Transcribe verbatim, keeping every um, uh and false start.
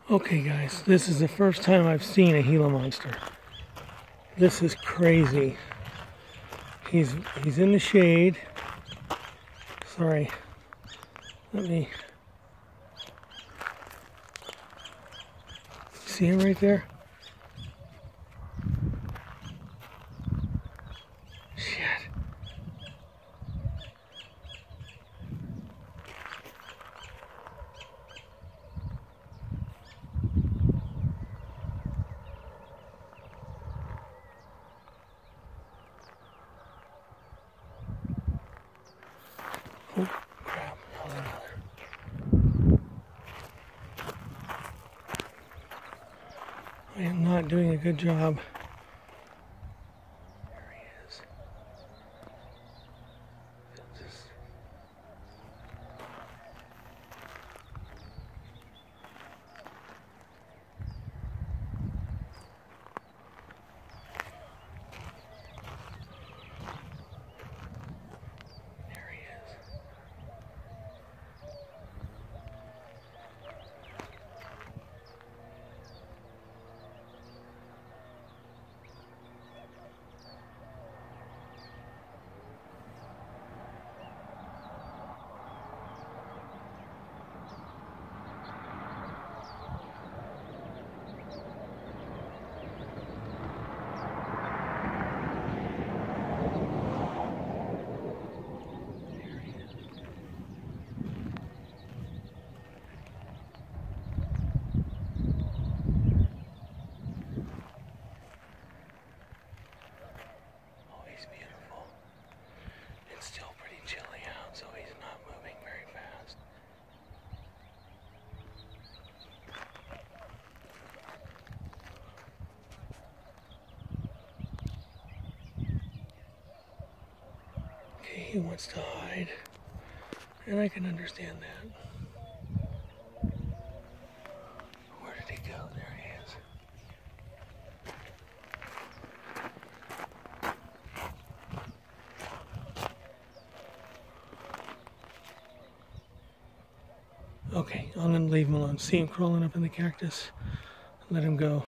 Okay guys, this is the first time I've seen a Gila Monster. This is crazy. He's he's in the shade. Sorry. Let me see him right there. Shit. Oh, crap. Hold on. I am not doing a good job. There he is. Just... There he is. He's beautiful. It's still pretty chilly out, so he's not moving very fast. Okay, he wants to hide, and I can understand that. Where did he go? There he is. Okay, I'm gonna leave him alone. See him crawling up in the cactus. Let him go.